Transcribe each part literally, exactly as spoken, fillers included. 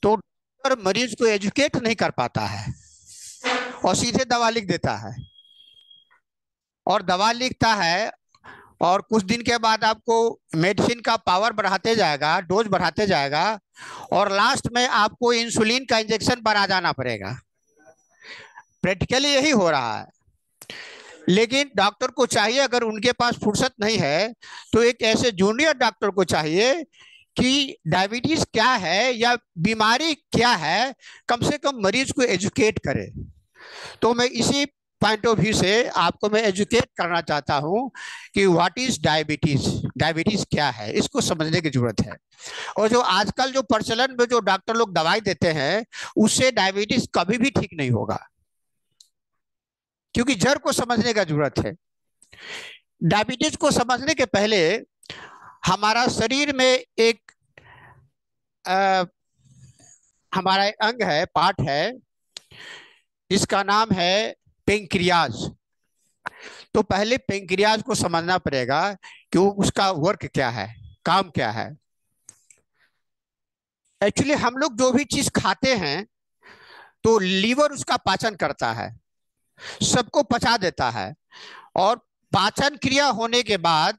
तो डॉक्टर मरीज को एजुकेट नहीं कर पाता है और सीधे दवा लिख देता है, और दवा लिखता है और कुछ दिन के बाद आपको मेडिसिन का पावर बढ़ाते जाएगा, डोज बढ़ाते जाएगा, और लास्ट में आपको इंसुलिन का इंजेक्शन बना जाना पड़ेगा। प्रैक्टिकली यही हो रहा है। लेकिन डॉक्टर को चाहिए, अगर उनके पास फुर्सत नहीं है तो एक ऐसे जूनियर डॉक्टर को चाहिए कि डायबिटीज क्या है या बीमारी क्या है, कम से कम मरीज को एजुकेट करे। तो मैं इसी पॉइंट ऑफ व्यू से आपको मैं एजुकेट करना चाहता हूं कि व्हाट इज डायबिटीज, डायबिटीज क्या है, इसको समझने की जरूरत है। और जो आजकल जो प्रचलन में जो डॉक्टर लोग दवाई देते हैं, उससे डायबिटीज कभी भी ठीक नहीं होगा, क्योंकि जड़ को समझने का जरूरत है। डायबिटीज को समझने के पहले हमारा शरीर में एक आ, हमारा एक अंग है, पार्ट है, जिसका नाम है पेंक्रियाज। तो पहले पेंक्रियाज को समझना पड़ेगा कि उसका वर्क क्या है, काम क्या है। एक्चुअली हम लोग जो भी चीज खाते हैं तो लीवर उसका पाचन करता है, सबको पचा देता है, और पाचन क्रिया होने के बाद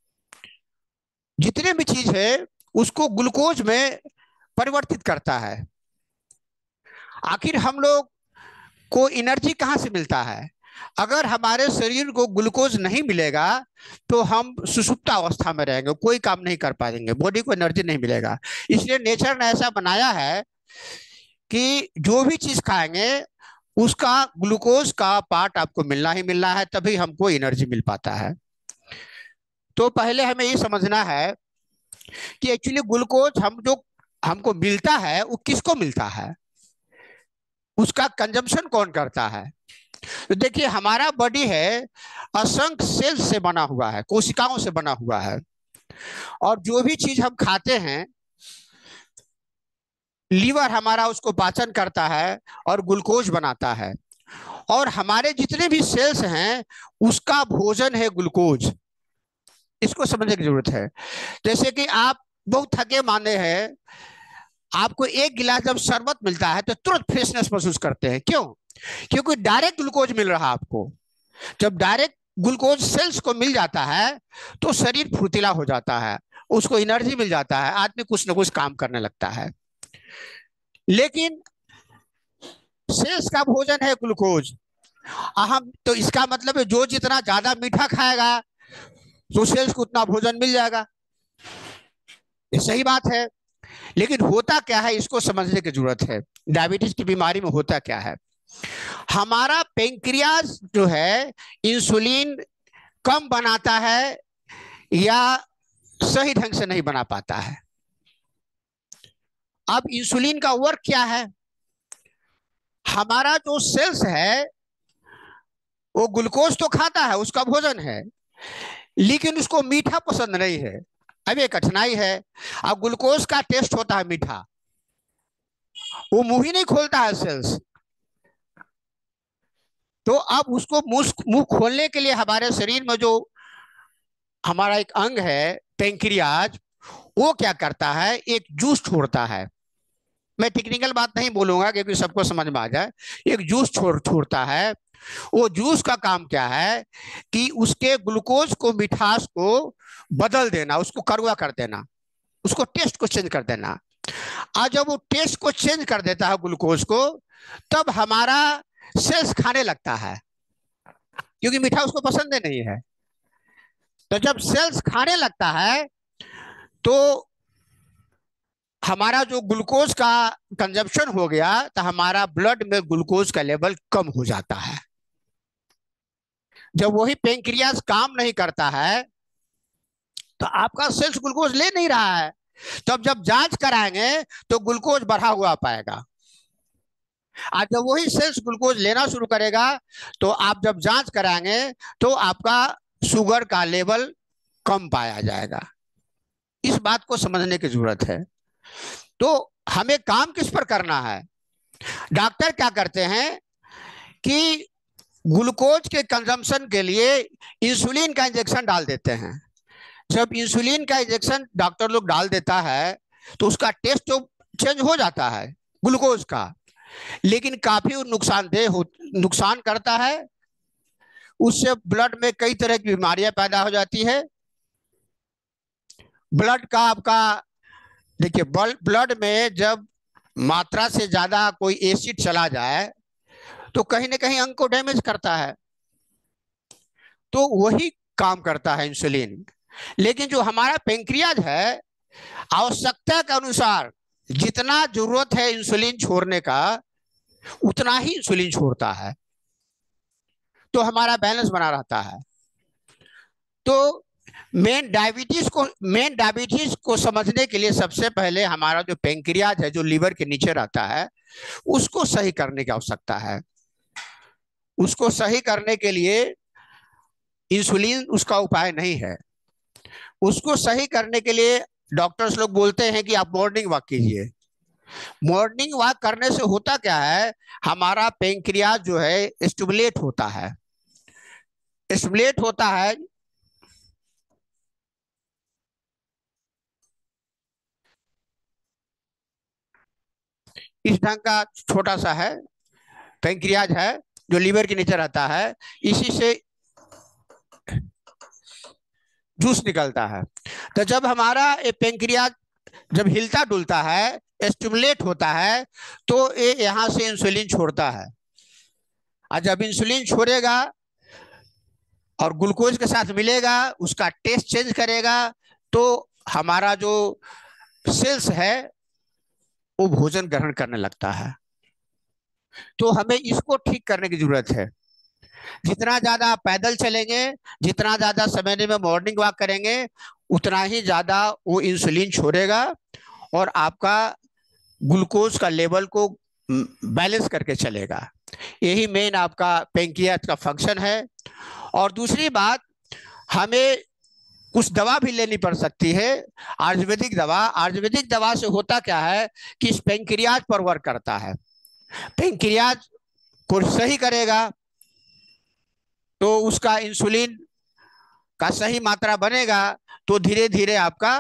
जितने भी चीज है उसको ग्लूकोज में परिवर्तित करता है। आखिर हम लोग को एनर्जी कहां से मिलता है? अगर हमारे शरीर को ग्लूकोज नहीं मिलेगा तो हम सुषुप्त अवस्था में रहेंगे, कोई काम नहीं कर पाएंगे, बॉडी को एनर्जी नहीं मिलेगा। इसलिए नेचर ने ऐसा बनाया है कि जो भी चीज खाएंगे उसका ग्लूकोज का पार्ट आपको मिलना ही मिलना है, तभी हमको एनर्जी मिल पाता है। तो पहले हमें ये समझना है कि एक्चुअली ग्लूकोज हम जो हमको मिलता है वो किसको मिलता है, उसका कंजम्पशन कौन करता है। तो देखिए, हमारा बॉडी है असंख्य सेल्स से बना हुआ है, कोशिकाओं से बना हुआ है, और जो भी चीज हम खाते हैं लीवर हमारा उसको पाचन करता है और ग्लूकोज बनाता है, और हमारे जितने भी सेल्स हैं उसका भोजन है ग्लूकोज। इसको समझने की जरूरत है। जैसे कि आप बहुत थके मांदे हैं, आपको एक गिलास जब शरबत मिलता है तो तुरंत फ्रेशनेस महसूस करते हैं। क्यों? क्योंकि डायरेक्ट ग्लूकोज मिल रहा है आपको। जब डायरेक्ट ग्लूकोज सेल्स को मिल जाता है तो शरीर फुर्तीला हो जाता है, उसको एनर्जी मिल जाता है, आदमी कुछ ना कुछ काम करने लगता है। लेकिन सेल्स का भोजन है ग्लूकोज। हम तो इसका मतलब है जो जितना ज्यादा मीठा खाएगा तो सेल्स को उतना भोजन मिल जाएगा, ये सही बात है। लेकिन होता क्या है इसको समझने की जरूरत है। डायबिटीज की बीमारी में होता क्या है, हमारा पेंक्रियाज जो है इंसुलिन कम बनाता है या सही ढंग से नहीं बना पाता है। अब इंसुलिन का वर्क क्या है, हमारा जो सेल्स है वो ग्लूकोज तो खाता है, उसका भोजन है, लेकिन उसको मीठा पसंद नहीं है। अब ये कठिनाई है। अब ग्लूकोज का टेस्ट होता है मीठा, वो मुंह ही नहीं खोलता है सेल्स। तो अब उसको मुंह मुंह खोलने के लिए हमारे शरीर में जो हमारा एक अंग है पेंक्रियाज, वो क्या करता है, एक जूस छोड़ता है। मैं टेक्निकल बात नहीं बोलूंगा क्योंकि सबको समझ में आ जाए। एक जूस छोड़ छोड़ता है। वो जूस का काम क्या है कि उसके ग्लूकोज को, मिठास को बदल देना, उसको कड़वा कर देना, उसको टेस्ट को चेंज कर देना। और जब वो टेस्ट को चेंज कर देता है ग्लूकोज को, तब हमारा सेल्स खाने लगता है, क्योंकि मीठा उसको पसंद नहीं है। तो जब सेल्स खाने लगता है तो हमारा जो ग्लूकोज का कंजप्शन हो गया, तो हमारा ब्लड में ग्लूकोज का लेवल कम हो जाता है। जब वही पेंक्रियाज काम नहीं करता है तो आपका सेल्स ग्लूकोज ले नहीं रहा है, तब जब जांच कराएंगे तो ग्लूकोज बढ़ा हुआ पाएगा। आज जब वही सेल्स ग्लूकोज लेना शुरू करेगा तो आप जब जांच कराएंगे तो आपका शुगर का लेवल कम पाया जाएगा। इस बात को समझने की जरूरत है। तो हमें काम किस पर करना है? डॉक्टर क्या करते हैं कि ग्लूकोज के कंजम्पशन के लिए इंसुलिन का इंजेक्शन डाल देते हैं। जब इंसुलिन का इंजेक्शन डॉक्टर लोग डाल देता है तो उसका टेस्ट जो चेंज हो जाता है ग्लूकोज का, लेकिन काफी नुकसानदेह हो, नुकसान करता है। उससे ब्लड में कई तरह की बीमारियां पैदा हो जाती है। ब्लड का आपका देखिए, ब्लड में जब मात्रा से ज्यादा कोई एसिड चला जाए तो कहीं ना कहीं अंग को डैमेज करता है, तो वही काम करता है इंसुलिन। लेकिन जो हमारा पेंक्रियाज है, आवश्यकता के अनुसार जितना जरूरत है इंसुलिन छोड़ने का, उतना ही इंसुलिन छोड़ता है, तो हमारा बैलेंस बना रहता है। तो मेन डायबिटीज को मेन डायबिटीज को समझने के लिए सबसे पहले हमारा जो पेंक्रियाज है, जो लीवर के नीचे रहता है, उसको सही करने की आवश्यकता है। उसको सही करने के लिए इंसुलिन उसका उपाय नहीं है। उसको सही करने के लिए डॉक्टर्स लोग बोलते हैं कि आप मॉर्निंग वॉक कीजिए। मॉर्निंग वॉक करने से होता क्या है, हमारा पेंक्रियाज जो है स्टिमुलेट होता है। स्टिमुलेट होता है इस ढंग का, छोटा सा है पेंक्रियाज है जो लीवर के नीचे रहता है, इसी से जूस निकलता है। तो जब हमारा ये पेंक्रियाज जब हिलता डुलता है, स्टिमुलेट होता है, तो ये यहां से इंसुलिन छोड़ता है। और जब इंसुलिन छोड़ेगा और ग्लूकोज के साथ मिलेगा, उसका टेस्ट चेंज करेगा, तो हमारा जो सेल्स है वो भोजन ग्रहण करने लगता है। तो हमें इसको ठीक करने की जरूरत है। जितना ज्यादा पैदल चलेंगे, जितना ज्यादा समय में मॉर्निंग वॉक करेंगे, उतना ही ज्यादा वो इंसुलिन छोड़ेगा और आपका ग्लूकोज का लेवल को बैलेंस करके चलेगा। यही मेन आपका पेंक्रियाज का फंक्शन है। और दूसरी बात, हमें कुछ दवा भी लेनी पड़ सकती है, आयुर्वेदिक दवा। आयुर्वेदिक दवा से होता क्या है कि इस पेंक्रियाज पर वर्क करता है। पेंक्रियाज को सही करेगा तो उसका इंसुलिन का सही मात्रा बनेगा, तो धीरे धीरे आपका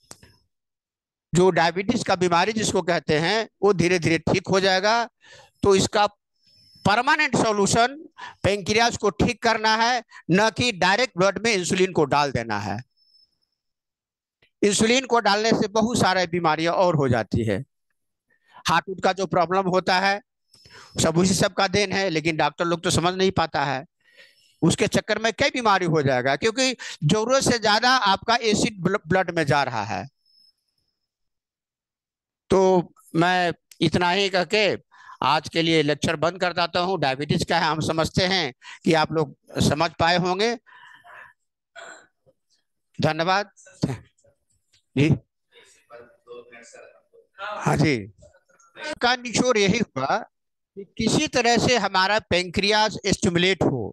जो डायबिटीज का बीमारी जिसको कहते हैं, वो धीरे धीरे ठीक हो जाएगा। तो इसका परमानेंट सॉल्यूशन पेंक्रियाज को ठीक करना है, न कि डायरेक्ट ब्लड में इंसुलिन को डाल देना है। इंसुलिन को डालने से बहुत सारे बीमारियां और हो जाती है। हार्ट का जो प्रॉब्लम होता है सब उसी सब का देन है, लेकिन डॉक्टर लोग तो समझ नहीं पाता है। उसके चक्कर में कई बीमारी हो जाएगा, क्योंकि जरूरत से ज्यादा आपका एसिड ब्लड में जा रहा है। तो मैं इतना ही कह के आज के लिए लेक्चर बंद कर देता हूँ। डायबिटीज क्या है हम समझते हैं कि आप लोग समझ पाए होंगे। धन्यवाद जी। हाँ जी, का निचोड़ यही हुआ कि किसी तरह से हमारा पेंक्रियाज स्टिमुलेट हो,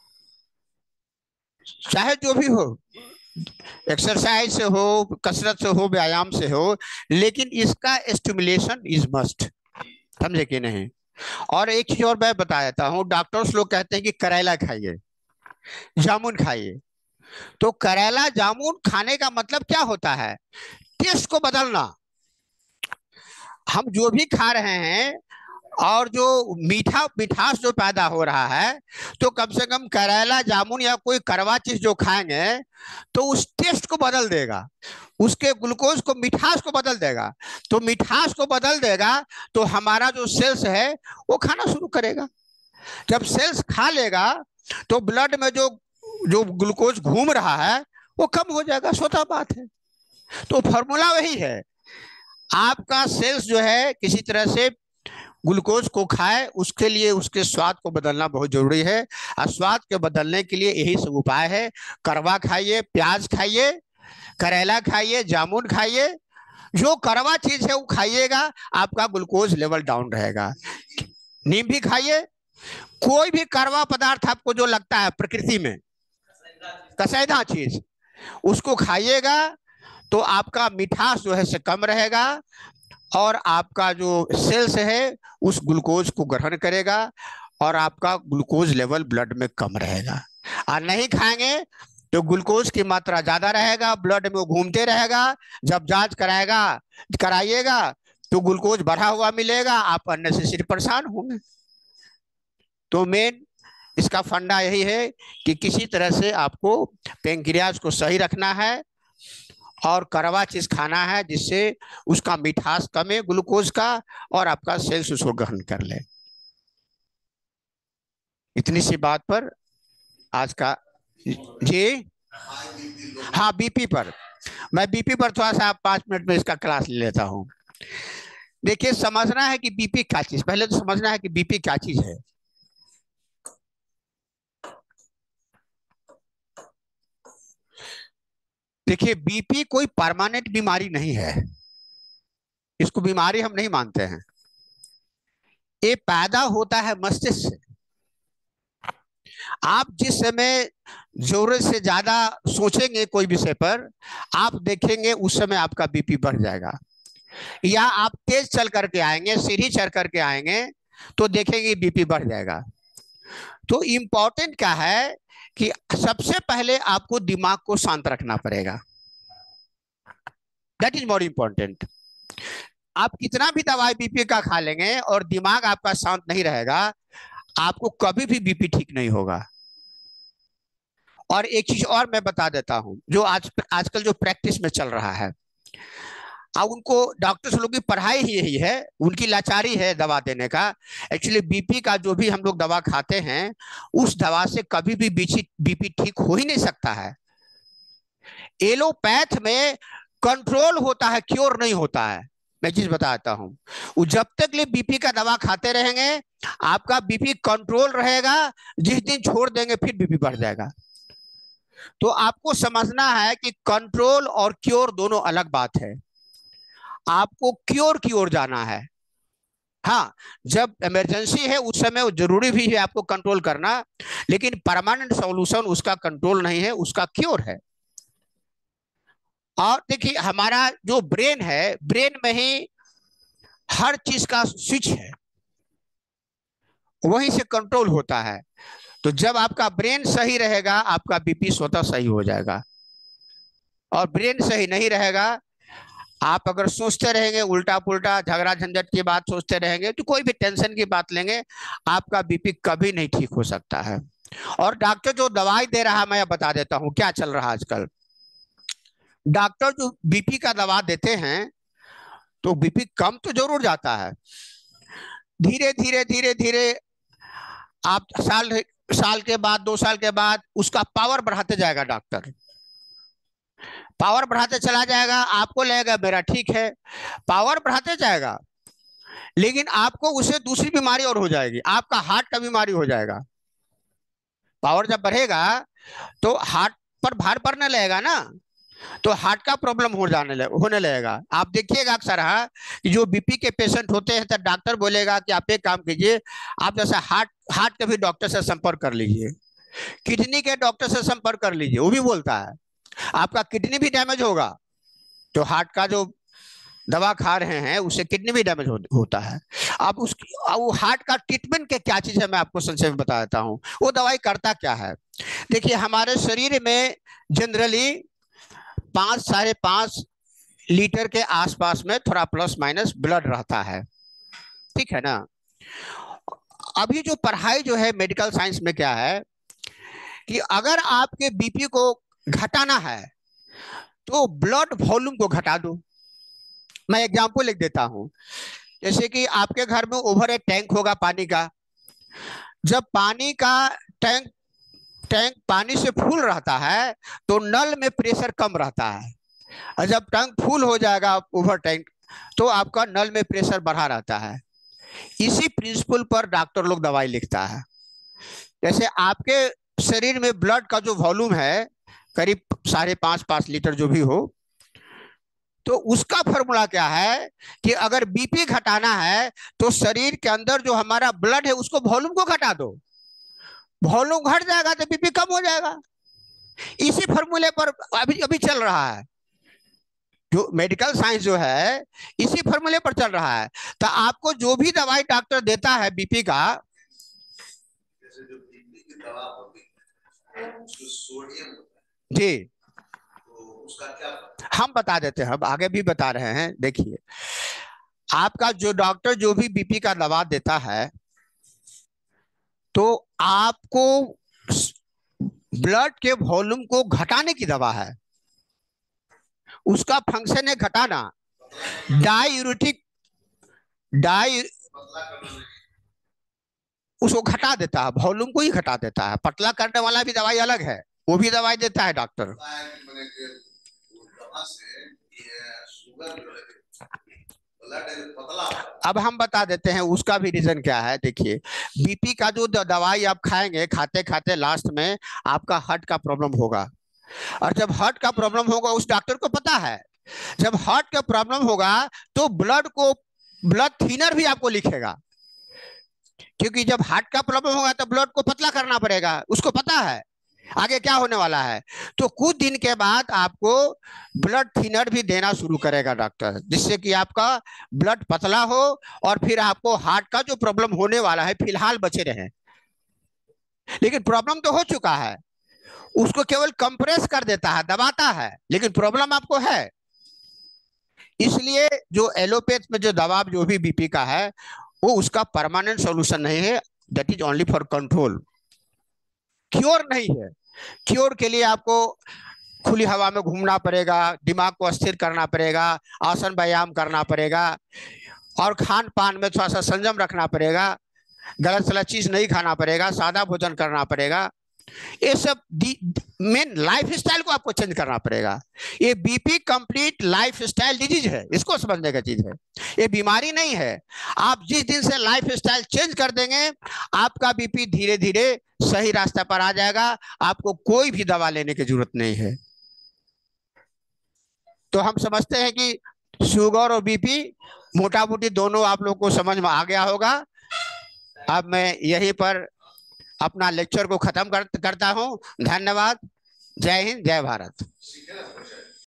चाहे जो भी हो, एक्सरसाइज से हो, कसरत से हो, व्यायाम से हो, लेकिन इसका स्टिमुलेशन इज मस्ट। समझे कि नहीं? और एक चीज और मैं बता देता हूँ, डॉक्टर्स लोग कहते हैं कि करेला खाइए, जामुन खाइए। तो करेला जामुन खाने का मतलब क्या होता है? टेस्ट को बदलना। हम जो भी खा रहे हैं और जो मीठा मिठास जो पैदा हो रहा है, तो कम से कम करेला जामुन या कोई कड़वा चीज जो खाएंगे तो उस टेस्ट को बदल देगा, उसके ग्लूकोज को, मिठास को बदल देगा। तो मिठास को बदल देगा तो हमारा जो सेल्स है वो खाना शुरू करेगा। जब सेल्स खा लेगा तो ब्लड में जो जो ग्लूकोज घूम रहा है वो कम हो जाएगा, स्वतः बात है। तो फॉर्मूला वही है, आपका सेल्स जो है किसी तरह से ग्लूकोज को खाए, उसके लिए उसके स्वाद को बदलना बहुत जरूरी है। और स्वाद के बदलने के लिए यही सब उपाय है। कड़वा खाइए, प्याज खाइए, करेला खाइए, जामुन खाइए, जो कड़वा चीज है वो खाइएगा, आपका ग्लूकोज लेवल डाउन रहेगा। नीम भी खाइए। कोई भी कड़वा पदार्थ आपको जो लगता है प्रकृति में, कसेदा चीज, उसको खाइएगा तो आपका मिठास जो है से कम रहेगा और आपका जो सेल्स है उस ग्लूकोज को ग्रहण करेगा और आपका ग्लूकोज लेवल ब्लड में कम रहेगा। और नहीं खाएंगे तो ग्लूकोज की मात्रा ज्यादा रहेगा, ब्लड में वो घूमते रहेगा। जब जांच कराएगा कराइएगा तो ग्लूकोज बढ़ा हुआ मिलेगा, आप अननेसेसरी परेशान होंगे। तो मेन इसका फंडा यही है कि किसी तरह से आपको पेंक्रियाज को सही रखना है और कड़वा चीज खाना है जिससे उसका मिठास कमे ग्लूकोज का और आपका सेल्स उसको ग्रहण कर ले। इतनी सी बात पर आज का जी। हाँ, बीपी पर मैं बीपी पर थोड़ा सा पांच मिनट में इसका क्लास ले लेता हूँ। देखिए, समझना है कि बीपी क्या चीज, पहले तो समझना है कि बीपी क्या चीज है। देखिए, बीपी कोई परमानेंट बीमारी नहीं है, इसको बीमारी हम नहीं मानते हैं। ये पैदा होता है मस्तिष्क से। आप जिस समय जरूरत से ज्यादा सोचेंगे कोई विषय पर, आप देखेंगे उस समय आपका बीपी बढ़ जाएगा। या आप तेज चल करके आएंगे, सीढ़ी चढ़ करके आएंगे, तो देखेंगे बीपी बढ़ जाएगा। तो इंपॉर्टेंट क्या है कि सबसे पहले आपको दिमाग को शांत रखना पड़ेगा। That is more important. आप कितना भी दवाई बीपी का खा लेंगे और दिमाग आपका शांत नहीं रहेगा, आपको कभी भी बीपी ठीक नहीं होगा। और एक चीज और मैं बता देता हूं, जो आज आजकल जो प्रैक्टिस में चल रहा है, अब उनको डॉक्टर्स लोग की पढ़ाई ही यही है, उनकी लाचारी है दवा देने का। एक्चुअली बीपी का जो भी हम लोग दवा खाते हैं, उस दवा से कभी भी बीपी बीपी ठीक हो ही नहीं सकता है। एलोपैथ में कंट्रोल होता है, क्योर नहीं होता है। मैं चीज बताता हूं, जब तक ले बीपी का दवा खाते रहेंगे आपका बीपी कंट्रोल रहेगा, जिस दिन छोड़ देंगे फिर बीपी बढ़ जाएगा। तो आपको समझना है कि कंट्रोल और क्योर दोनों अलग बात है। आपको क्योर की ओर जाना है। हाँ, जब इमरजेंसी है उस समय जरूरी भी है आपको कंट्रोल करना, लेकिन परमानेंट सॉल्यूशन उसका कंट्रोल नहीं है, उसका क्योर है। और देखिए, हमारा जो ब्रेन है, ब्रेन में ही हर चीज का स्विच है, वहीं से कंट्रोल होता है। तो जब आपका ब्रेन सही रहेगा आपका बीपी स्वतः सही हो जाएगा। और ब्रेन सही नहीं रहेगा, आप अगर सोचते रहेंगे उल्टा पुल्टा झगड़ा झंझट की बात सोचते रहेंगे, तो कोई भी टेंशन की बात लेंगे, आपका बीपी कभी नहीं ठीक हो सकता है। और डॉक्टर जो दवाई दे रहा है, मैं बता देता हूं क्या चल रहा है आजकल। डॉक्टर जो बीपी का दवा देते हैं तो बीपी कम तो जरूर जाता है, धीरे धीरे धीरे धीरे आप साल साल के बाद, दो साल के बाद उसका पावर बढ़ाते जाएगा डॉक्टर, पावर बढ़ाते चला जाएगा। आपको लगेगा मेरा ठीक है, पावर बढ़ाते जाएगा, लेकिन आपको उससे दूसरी बीमारी और हो जाएगी, आपका हार्ट का बीमारी हो जाएगा। पावर जब बढ़ेगा तो हार्ट पर भार पड़ने लगेगा ना, तो हार्ट का प्रॉब्लम हो जाने लगे, होने लगेगा। आप देखिएगा अक्सर हाँ, कि जो बीपी के पेशेंट होते हैं तो डॉक्टर बोलेगा कि आप एक काम कीजिए, आप जैसे हार्ट हार्ट के भी डॉक्टर से संपर्क कर लीजिए, किडनी के डॉक्टर से संपर्क कर लीजिए। वो भी बोलता है आपका किडनी भी डैमेज होगा, तो हार्ट का जो दवा खा रहे हैं उससे किडनी भी डैमेज हो, होता है। अब उस वो हार्ट का ट्रीटमेंट के क्या चीज है मैं आपको संक्षेप में बता देता हूँ। वो दवाई करता क्या है, देखिए हमारे शरीर में जनरली पांच साढ़े पांच लीटर के आसपास में थोड़ा प्लस माइनस ब्लड रहता है, ठीक है ना। अभी जो पढ़ाई जो है मेडिकल साइंस में क्या है कि अगर आपके बीपी को घटाना है तो ब्लड वॉल्यूम को घटा दो। मैं एग्जांपल लिख देता हूं, जैसे कि आपके घर में ओवर एक टैंक होगा पानी का, जब पानी का टैंक टैंक पानी से फुल रहता है तो नल में प्रेशर कम रहता है, और जब टैंक फुल हो जाएगा ओवर टैंक तो आपका नल में प्रेशर बढ़ा रहता है। इसी प्रिंसिपल पर डॉक्टर लोग दवाई लिखता है। जैसे आपके शरीर में ब्लड का जो वॉल्यूम है करीब साढ़े पांच पांच लीटर जो भी हो, तो उसका फॉर्मूला क्या है कि अगर बीपी घटाना है तो शरीर के अंदर जो हमारा ब्लड है उसको वॉल्यूम को घटा दो, वॉल्यूम घट जाएगा तो बीपी कम हो जाएगा। इसी फॉर्मूले पर अभी अभी चल रहा है, जो मेडिकल साइंस जो है इसी फॉर्मूले पर चल रहा है। तो आपको जो भी दवाई डॉक्टर देता है बीपी का, जैसे जो बीपी की दवा होती है उसमें सोडियम जी, तो उसका क्या हम बता देते हैं, अब आगे भी बता रहे हैं। देखिए, आपका जो डॉक्टर जो भी बीपी का दवा देता है, तो आपको ब्लड के वॉल्यूम को घटाने की दवा है, उसका फंक्शन है घटाना। डायूरेटिक डाई उसको घटा देता है, वॉल्यूम को ही घटा देता है। पतला करने वाला भी दवाई अलग है, वो भी दवाई देता है डॉक्टर। अब हम बता देते हैं उसका भी रीजन क्या है। देखिए, बीपी का जो दवाई आप खाएंगे, खाते खाते लास्ट में आपका हार्ट का प्रॉब्लम होगा। और जब हार्ट का प्रॉब्लम होगा, उस डॉक्टर को पता है, जब हार्ट का प्रॉब्लम होगा तो ब्लड को ब्लड थिनर भी आपको लिखेगा, क्योंकि जब हार्ट का प्रॉब्लम होगा तो ब्लड को पतला करना पड़ेगा, उसको पता है आगे क्या होने वाला है। तो कुछ दिन के बाद आपको ब्लड थिनर भी देना शुरू करेगा डॉक्टर, जिससे कि आपका ब्लड पतला हो और फिर आपको हार्ट का जो प्रॉब्लम होने वाला है फिलहाल बचे रहे। लेकिन प्रॉब्लम तो हो चुका है, उसको केवल कंप्रेस कर देता है, दबाता है, लेकिन प्रॉब्लम आपको है। इसलिए जो एलोपैथ में जो दवा जो भी बीपी का है, वो उसका परमानेंट सॉल्यूशन नहीं है, that is only for control, cure नहीं है। क्योर के लिए आपको खुली हवा में घूमना पड़ेगा, दिमाग को स्थिर करना पड़ेगा, आसन व्यायाम करना पड़ेगा, और खान पान में थोड़ा सा संयम रखना पड़ेगा, गलत सलत चीज नहीं खाना पड़ेगा, सादा भोजन करना पड़ेगा। ये सब मेन लाइफ स्टाइल को आपको चेंज करना पड़ेगा। ये BP complete lifestyle disease है, इसको समझने का चीज है, ये बीमारी नहीं है। आप जिस दिन से लाइफ स्टाइल चेंज कर देंगे, आपका बीपी धीरे धीरे सही रास्ते पर आ जाएगा, आपको कोई भी दवा लेने की जरूरत नहीं है। तो हम समझते हैं कि शुगर और बीपी मोटा मोटी दोनों आप लोग को समझ में आ गया होगा। अब मैं यहीं पर अपना लेक्चर को खत्म कर, करता हूं। धन्यवाद। जय हिंद, जय भारत।